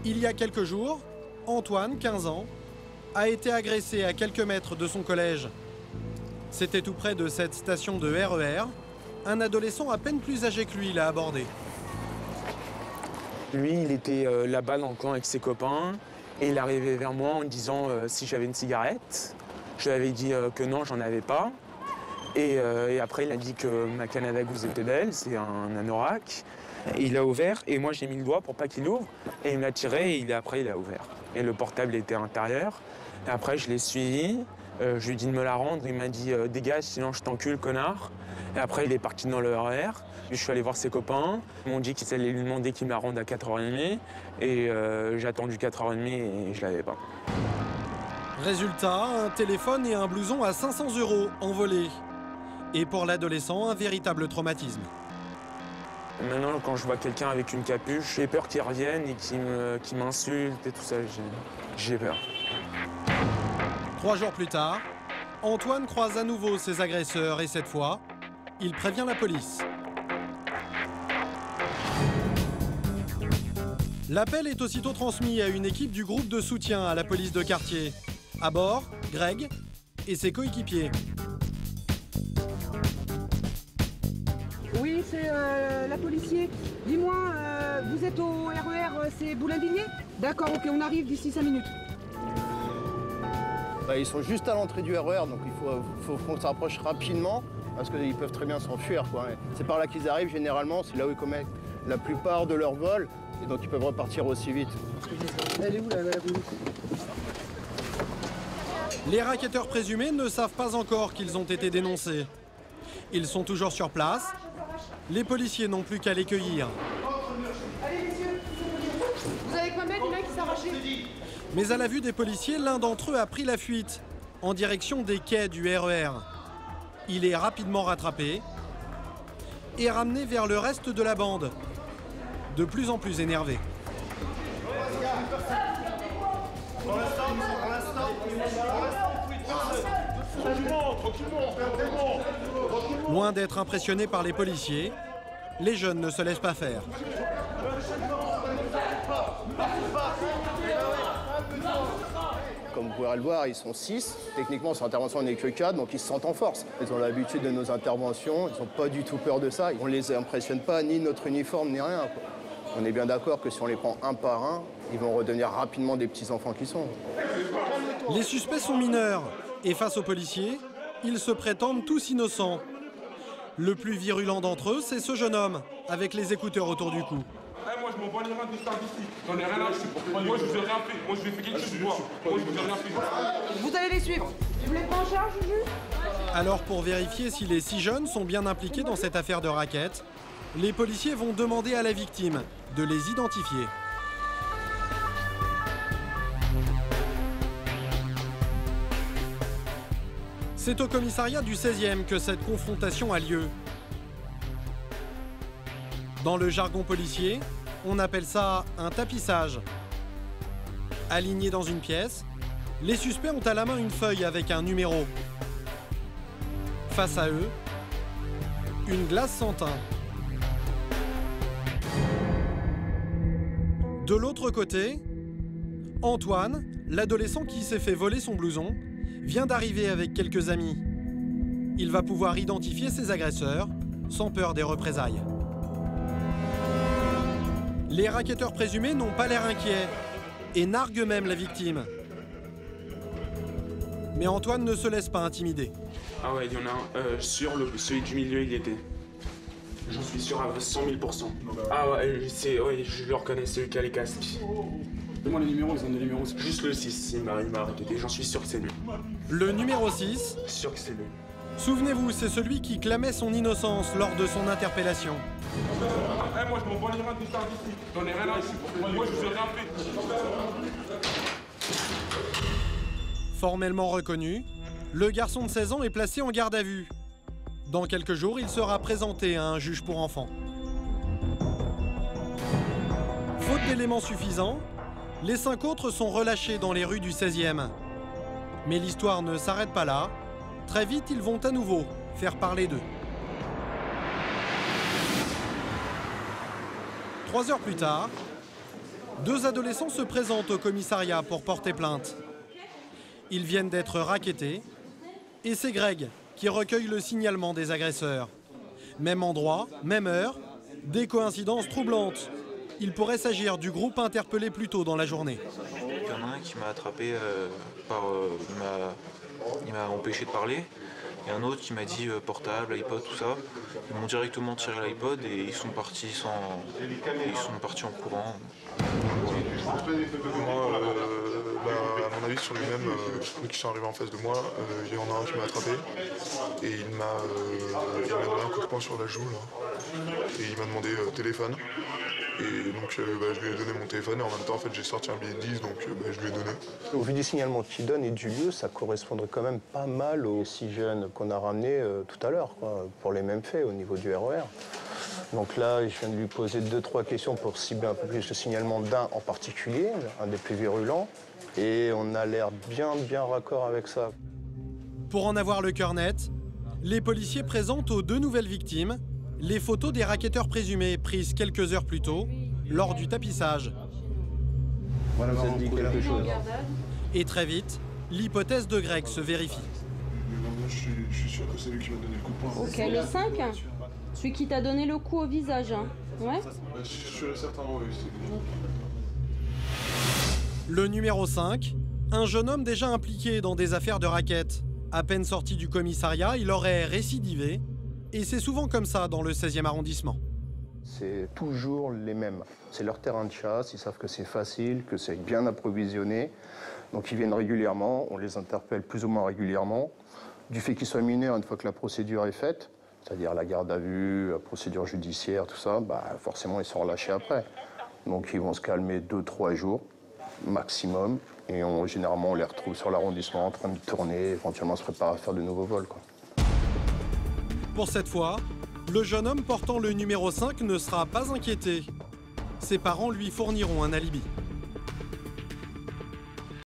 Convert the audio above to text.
Il y a quelques jours, Antoine, 15 ans, a été agressé à quelques mètres de son collège. C'était tout près de cette station de RER. Un adolescent à peine plus âgé que lui l'a abordé. Lui, il était là-bas dans le coin avec ses copains et il arrivait vers moi en me disant si j'avais une cigarette. Je lui avais dit que non, j'en avais pas. Et après, il a dit que ma canne à gousse était belle, c'est un anorak. Et il a ouvert et moi j'ai mis le doigt pour pas qu'il ouvre. Et il me l'a tiré et après il a ouvert. Et le portable était à l'intérieur. Et après, je l'ai suivi. Je lui ai dit de me la rendre. Il m'a dit dégage, sinon je t'encule, connard. Et après, il est parti dans le RER. Je suis allé voir ses copains. Ils m'ont dit qu'ils allaient lui demander qu'il me la rende à 4h30. Et j'ai attendu 4h30 et je l'avais pas. Résultat, un téléphone et un blouson à 500 € envolés. Et pour l'adolescent, un véritable traumatisme. Maintenant, quand je vois quelqu'un avec une capuche, j'ai peur qu'il revienne et qu'il m'insulte et tout ça. J'ai peur. 3 jours plus tard, Antoine croise à nouveau ses agresseurs et cette fois, il prévient la police. L'appel est aussitôt transmis à une équipe du groupe de soutien à la police de quartier. À bord, Greg et ses coéquipiers. Oui, c'est la policier. Dis-moi, vous êtes au RER, c'est Boulain-Bigné? D'accord, ok, on arrive d'ici 5 minutes. Bah, ils sont juste à l'entrée du RER, donc il faut qu'on s'approche rapidement, parce qu'ils peuvent très bien s'enfuir. C'est par là qu'ils arrivent, généralement, c'est là où ils commettent la plupart de leurs vols, et donc ils peuvent repartir aussi vite. Elle est où, la roue? Les racketteurs présumés ne savent pas encore qu'ils ont été dénoncés. Ils sont toujours sur place. Les policiers n'ont plus qu'à les cueillir. Allez, messieurs, vous avez quoi mettre, le mec qui s'est arraché? Mais à la vue des policiers, l'un d'entre eux a pris la fuite en direction des quais du RER. Il est rapidement rattrapé et ramené vers le reste de la bande, de plus en plus énervé. Loin d'être impressionné par les policiers, les jeunes ne se laissent pas faire. Comme vous pouvez le voir, ils sont 6. Techniquement, sur intervention, on n'est que 4, donc ils se sentent en force. Ils ont l'habitude de nos interventions, ils n'ont pas du tout peur de ça. On ne les impressionne pas, ni notre uniforme, ni rien. On est bien d'accord que si on les prend un par un, ils vont redevenir rapidement des petits-enfants qui sont. Les suspects sont mineurs et face aux policiers, ils se prétendent tous innocents. Le plus virulent d'entre eux, c'est ce jeune homme, avec les écouteurs autour du cou. Moi, je m'en bats les reins de stade ici. J'en ai rien à foutre. Moi, je vous ai rien fait. Moi, je vais faire quelque chose, moi. Moi, je vous ai rien fait. Vous allez les suivre. Tu voulais pas en charge, Juju? Alors, pour vérifier si les 6 jeunes sont bien impliqués dans cette affaire de racket, les policiers vont demander à la victime de les identifier. C'est au commissariat du 16e que cette confrontation a lieu. Dans le jargon policier, on appelle ça un tapissage. Alignés dans une pièce, les suspects ont à la main une feuille avec un numéro. Face à eux, une glace sans teint. De l'autre côté, Antoine, l'adolescent qui s'est fait voler son blouson, vient d'arriver avec quelques amis. Il va pouvoir identifier ses agresseurs sans peur des représailles. Les racketteurs présumés n'ont pas l'air inquiets et narguent même la victime. Mais Antoine ne se laisse pas intimider. Ah ouais, il y en a un. Celui du milieu, il y était. J'en suis sûr à 100 000%. Ah ouais, ouais, je le reconnais, celui qui a les casques. Donne-moi les numéros, ils ont des numéros. Juste le 6, il m'a arrêté, j'en suis sûr que c'est lui. Le numéro 6, Sûr que c'est lui. souvenez-vous, c'est celui qui clamait son innocence lors de son interpellation. Moi, je m'en bats les reins de stade ici. J'en ai rien à foutre. Moi, je vous ai rien fait. Formellement reconnu, le garçon de 16 ans est placé en garde à vue. Dans quelques jours, il sera présenté à un juge pour enfants. Faute d'éléments suffisants, les 5 autres sont relâchés dans les rues du 16e. Mais l'histoire ne s'arrête pas là. Très vite, ils vont à nouveau faire parler d'eux. 3 heures plus tard, 2 adolescents se présentent au commissariat pour porter plainte. Ils viennent d'être rackettés et c'est Greg qui recueille le signalement des agresseurs. Même endroit, même heure, des coïncidences troublantes. Il pourrait s'agir du groupe interpellé plus tôt dans la journée. Il y en a un qui m'a attrapé il m'a empêché de parler. Et un autre qui m'a dit portable, iPod, tout ça. Ils m'ont directement tiré l'iPod et ils sont partis en courant. Moi, à mon avis, sur lui-même, qui sont arrivés en face de moi, il y en a un qui m'a attrapé et il m'a donné un coup de poing sur la joue là. Et il m'a demandé téléphone. Et donc je lui ai donné mon téléphone et en même temps en fait, j'ai sorti un billet de 10 donc je lui ai donné. Au vu du signalement qu'il donne et du lieu, ça correspondrait quand même pas mal aux 6 jeunes qu'on a ramenés tout à l'heure, pour les mêmes faits au niveau du RER. Donc là, je viens de lui poser 2-3 questions pour cibler un peu plus le signalement d'un en particulier, un des plus virulents. Et on a l'air bien raccord avec ça. Pour en avoir le cœur net, les policiers présentent aux 2 nouvelles victimes les photos des racketteurs présumés prises quelques heures plus tôt lors du tapissage. Vous avez dit quelque chose. Et très vite, l'hypothèse de Greg se vérifie. Je suis sûr que c'est lui qui m'a donné le coup de poing. Ok, le 5, celui qui t'a donné le coup au visage, hein. Ouais. Je suis sûr et certain, oui, c'est lui. Le numéro 5, un jeune homme déjà impliqué dans des affaires de racket. À peine sorti du commissariat, il aurait récidivé. Et c'est souvent comme ça dans le 16e arrondissement. C'est toujours les mêmes. C'est leur terrain de chasse, ils savent que c'est facile, que c'est bien approvisionné. Donc ils viennent régulièrement, on les interpelle plus ou moins régulièrement. Du fait qu'ils soient mineurs, une fois que la procédure est faite, c'est-à-dire la garde à vue, la procédure judiciaire, tout ça, forcément ils sont relâchés après. Donc ils vont se calmer 2-3 jours maximum. Et généralement on les retrouve sur l'arrondissement en train de tourner, éventuellement se préparer à faire de nouveaux vols, quoi. Pour cette fois, le jeune homme portant le numéro 5 ne sera pas inquiété. Ses parents lui fourniront un alibi.